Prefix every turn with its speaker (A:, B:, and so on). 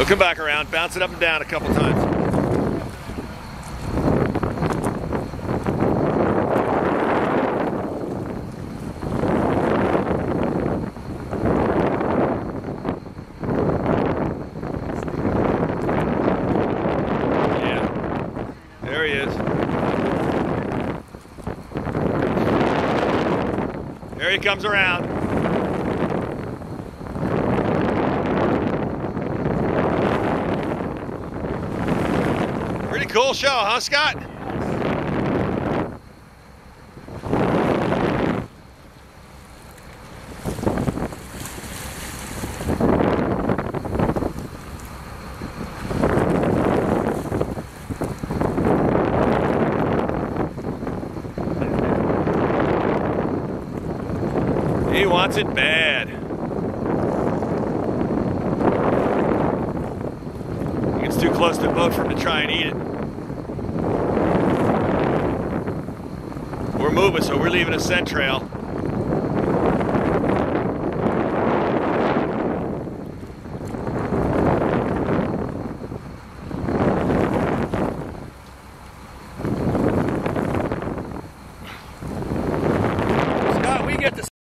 A: He'll come back around, bounce it up and down a couple times. There he is. There he comes around. Pretty cool show, huh, Scott? He wants it bad. He gets too close to the boat for him to try and eat it. We're moving, so we're leaving a scent trail.